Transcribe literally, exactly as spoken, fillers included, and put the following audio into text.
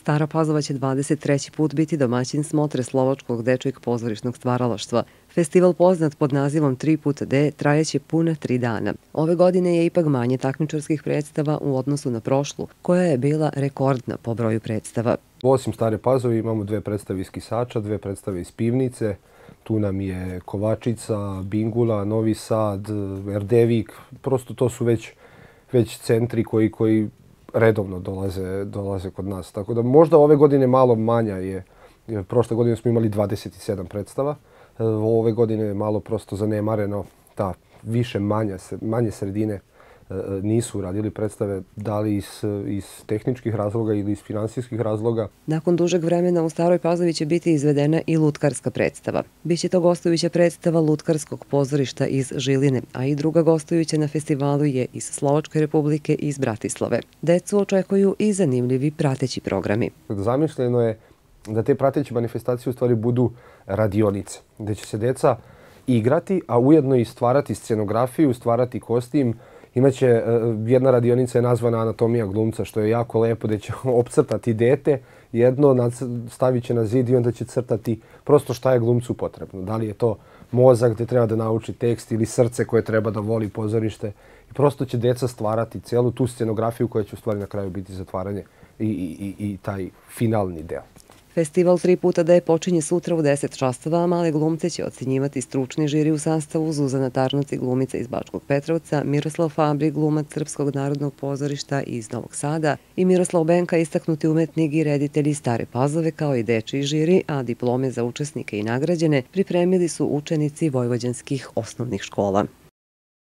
Stara Pazova će dvadeset treći put biti domaćin smotre slovačkog dečijeg pozorišnog stvaralaštva. Festival poznat pod nazivom tri puta D trajeće puna tri dana. Ove godine je ipak manje takmičarskih predstava u odnosu na prošlu, koja je bila rekordna po broju predstava. Osim Stare Pazove imamo dve predstave iz Kisača, dve predstave iz Pivnice. Tu nam je Kovačica, Bingula, Novi Sad, Erdevik. Prosto to su već, već centri koji, koji redovno dolaze, dolaze kod nas. Tako da možda ove godine malo manja je. Prošle godine smo imali dvadeset sedam predstava. Ove godine je malo prosto zanemareno. Ta više manja, manje sredine nisu uradili predstave, da li iz, iz tehničkih razloga ili iz finansijskih razloga. Nakon dužeg vremena u Staroj Pazovi će biti izvedena i lutkarska predstava. Biće to gostujuća predstava Lutkarskog pozorišta iz Žiline, a i druga gostujuća na festivalu je iz Slovačke Republike i iz Bratislave. Decu očekuju i zanimljivi prateći programi. Zamišljeno je da te prateće manifestacije u stvari budu radionice, gde će se deca igrati, a ujedno i stvarati scenografiju, stvarati kostim. Imaće, jedna radionica je nazvana Anatomija glumca, što je jako lepo, da će opcrtati dete jedno, stavit će na zid i onda će crtati prosto šta je glumcu potrebno. Da li je to mozak gde treba da nauči tekst ili srce koje treba da voli pozorište. I prosto će deca stvarati celu tu scenografiju koja će u stvari na kraju biti zatvaranje i, i, i taj finalni deo. Festival tri puta D počinje sutra u deset časova, a male glumce će ocenjivati stručni žiri u sastavu Zuzana Tarnac, glumica iz Bačkog Petrovca, Miroslav Fabri, glumac Srpskog narodnog pozorišta iz Novog Sada i Miroslav Benka, istaknuti umetnik i reditelj iz Stare Pazove, kao i dečiji žiri, a diplome za učesnike i nagrađene pripremili su učenici vojvođanskih osnovnih škola.